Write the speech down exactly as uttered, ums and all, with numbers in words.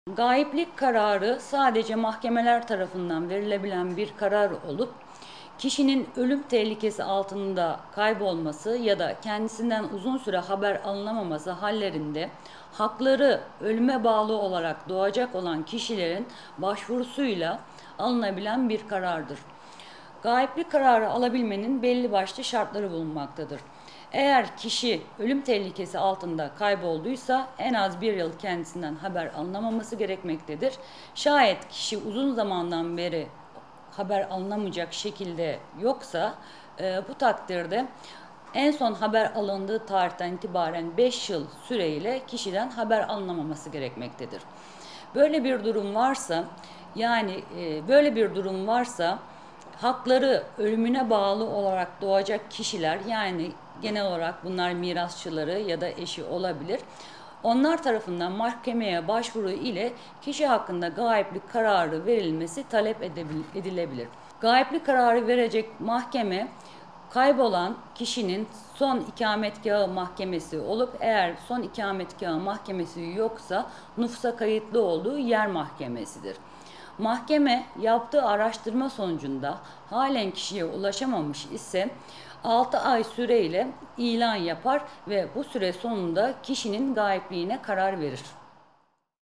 Gayiplik kararı sadece mahkemeler tarafından verilebilen bir karar olup, kişinin ölüm tehlikesi altında kaybolması ya da kendisinden uzun süre haber alınamaması hallerinde hakları ölüme bağlı olarak doğacak olan kişilerin başvurusuyla alınabilen bir karardır. Gayiplik kararı alabilmenin belli başlı şartları bulunmaktadır. Eğer kişi ölüm tehlikesi altında kaybolduysa en az bir yıl kendisinden haber alınamaması gerekmektedir. Şayet kişi uzun zamandan beri haber alınamayacak şekilde yoksa e, bu takdirde en son haber alındığı tarihten itibaren beş yıl süreyle kişiden haber alınamaması gerekmektedir. Böyle bir durum varsa yani e, böyle bir durum varsa hakları ölümüne bağlı olarak doğacak kişiler, yani genel olarak bunlar mirasçıları ya da eşi olabilir, onlar tarafından mahkemeye başvuru ile kişi hakkında gayiplik kararı verilmesi talep edilebilir. Gayiplik kararı verecek mahkeme kaybolan kişinin son ikametgahı mahkemesi olup, eğer son ikametgahı mahkemesi yoksa nüfusa kayıtlı olduğu yer mahkemesidir. Mahkeme yaptığı araştırma sonucunda halen kişiye ulaşamamış ise altı ay süreyle ilan yapar ve bu süre sonunda kişinin gayipliğine karar verir.